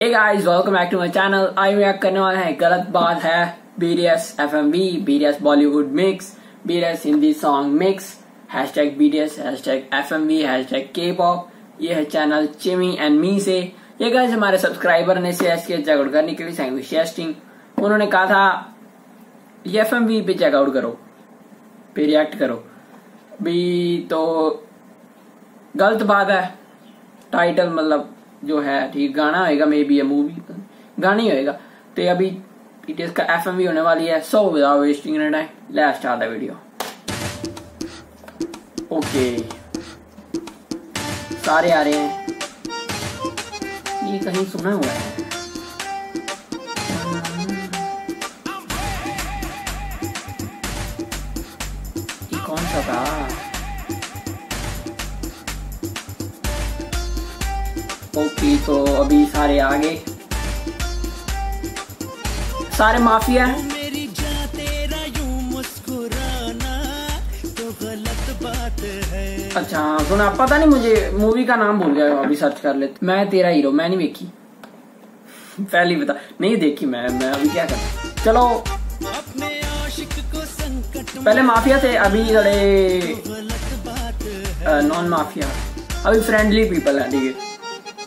Hey guys, welcome back to my channel. आज मैं करने वाला है गलत बात है BTS FMV, BTS Bollywood Mix, BTS Hindi song mix, hashtag BTS, hashtag FMV, hashtag K-pop। ये है चैनल चिमी एंड मी से। ये गाइस हमारे सब्सक्राइबर ने सजेस्ट किया चेकआउट करने के लिए, थैंक यू सजेस्टिंग। उन्होंने कहा था ये FMV पे चेकआउट करो, पे रिएक्ट करो भी। तो गलत बात है, टाइटल मतलब जो है ठीक गाना होएगा, मे बी मूवी गाना ही होएगा। तो अभी BTS का FMV होने वाली है। So without wasting any time let's start the video. Okay, सारे आ रहे हैं। ये कहीं सुना हुआ है, ये कौन सा था? ओके, तो अभी सारे आ गए, सारे माफिया हैं। अच्छा सुना, पता नहीं, मुझे मूवी का नाम भूल गया, अभी सर्च कर लेते। मैं तेरा हीरो, मैं नहीं देखी, पहली बता नहीं देखी मैं अभी क्या कर। चलो, पहले माफिया थे, अभी थोड़े नॉन माफिया, अभी फ्रेंडली पीपल है। ठीक है,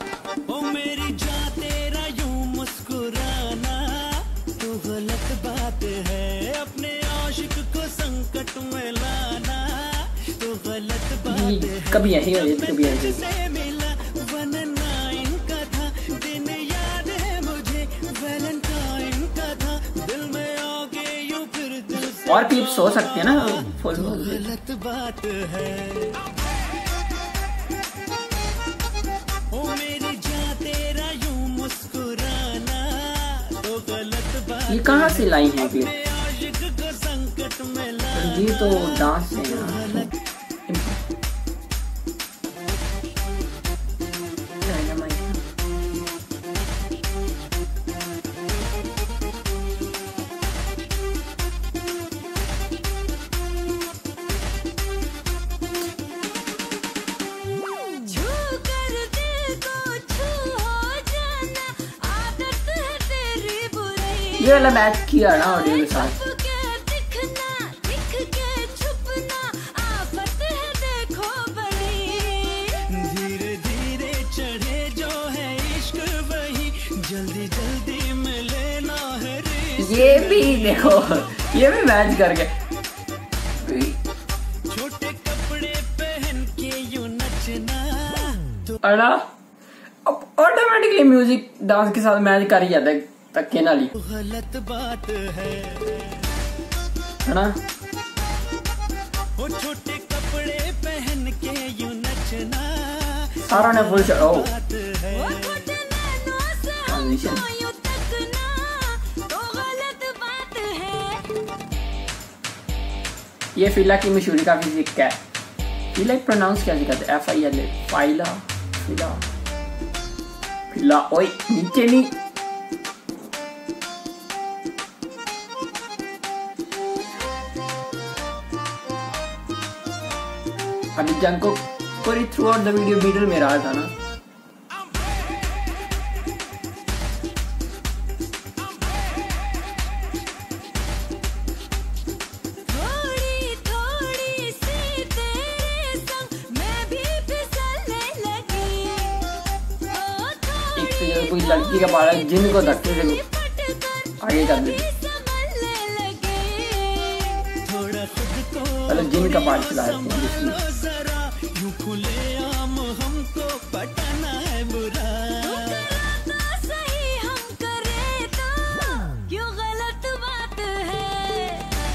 कभी यही हो जाती, कभी यही। और टिप्स हो सकते हैं ना फुल। गलत बात है ओ मेरी जान, तेरा यूं मुस्कुराना तो गलत बात। ये कहाँ से लाई है क्लिप? ये तो डांस है ना। ये वाला मैच किया ना ऑडियो के साथ। धीरे धीरे चढ़े जो है इश्क वही, जल्दी जल्दी में लेना है। ये भी देखो, ये भी मैच कर गए। छोटे कपड़े पहन के यूं नचना तो अड़ा, अब ऑटोमेटिकली म्यूजिक डांस के साथ मैच कर ही जाता है। तक्के ना ली, गलत बात है ना। वो छोटे कपड़े पहन के यूं नचना, सारा ने फुल शो। ये फिला की मशहूरी काफी सिक्का है। फिला प्रोनाउंस क्या कहते हैं? FILA, Fila, Fila, Fila. ओए नीचे नहीं, अभी जंको पूरी throughout the video middle में रहा था ना। थोड़ी थोड़ी सी तेरे संग मैं भी फिसलने लगी। एक तो कोई लड़की का बाल है, जिनको धक्के से आगे कर दे। पहले जिन का पार्ट चला है, हमको पटाना है बुरा। तो सही हम करे तो क्यों गलत बात है।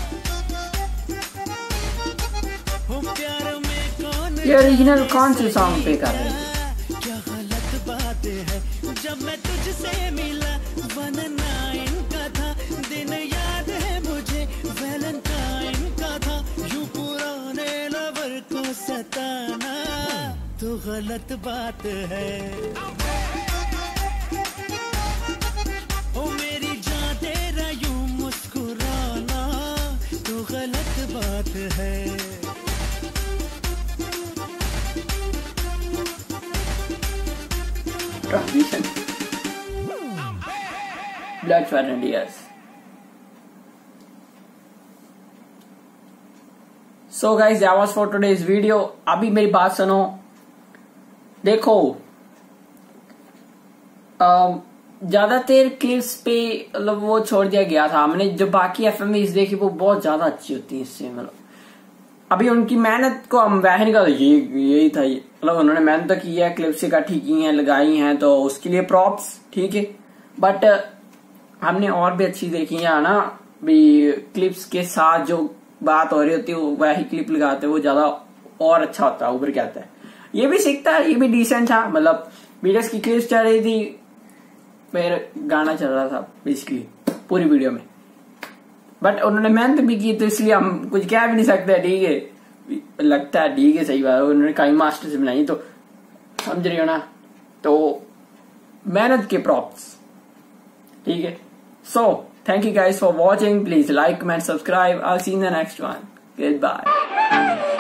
हो प्यार में कौन, ये ओरिजिनल कौन से सॉन्ग पे कर रहे हैं? क्या गलत बात है। जब मैं तुझसे मिला 19 का था, दिन याद है मुझे वैलेंटाइन का था। यूं पुराने लवर को सताना तो गलत बात है। ओ मेरी जान, तेरा यूं मुस्कुराना तो गलत बात है। Transition Blood, Sweat and Tears. So guys, that was for today's video. अभी मेरी बात सुनो, देखो ज्यादातर क्लिप्स पे मतलब वो छोड़ दिया गया था। हमने जो बाकी एफएमवीज देखी वो बहुत ज्यादा अच्छी होती है इससे, मतलब अभी उनकी मेहनत को हम वह नहीं कर, यही था, मतलब उन्होंने मेहनत तो की है, क्लिप्स इकट्ठी की हैं, लगाई हैं, तो उसके लिए प्रॉप्स, ठीक है। बट हमने और भी अच्छी देखी है ना, भी क्लिप्स के साथ जो बात हो रही होती है वही क्लिप लगाते वो ज्यादा और अच्छा होता है, ऊपर क्या आता है, ये भी सीखता है, ये भी डिसेंट था। मतलब बीटीएस की क्लिप्स चल रही थी, फिर गाना चल रहा था बेसिकली पूरी वीडियो में, बट उन्होंने मेहनत भी की तो इसलिए हम कुछ कह भी नहीं सकते, ठीक है, लगता है ठीक है, सही बात है, उन्होंने काई मास्टर से बनाई तो समझ रही हो ना, तो मेहनत के प्रॉप्स, ठीक है। So thank you guys for watching, please like, comment, subscribe, I will see in the next one, good bye.